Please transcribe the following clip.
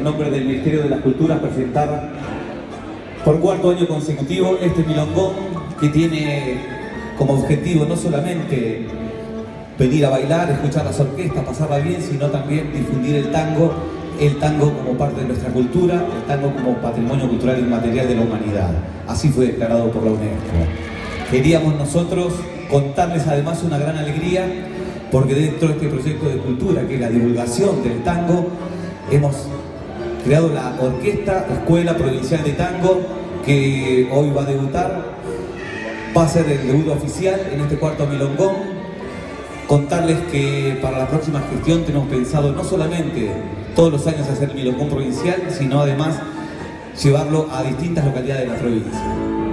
en nombre del Ministerio de las Culturas, presentar por cuarto año consecutivo este milongón que tiene como objetivo no solamente venir a bailar, escuchar las orquestas, pasarla bien, sino también difundir el tango como parte de nuestra cultura, el tango como patrimonio cultural inmaterial de la humanidad. Así fue declarado por la UNESCO. Queríamos nosotros contarles además una gran alegría, porque dentro de este proyecto de cultura, que es la divulgación del tango, hemos creado la Orquesta Escuela Provincial de Tango, que hoy va a debutar, va a ser el debut oficial en este cuarto milongón. Contarles que para la próxima gestión tenemos pensado no solamente todos los años hacer el milongón provincial, sino además llevarlo a distintas localidades de la provincia.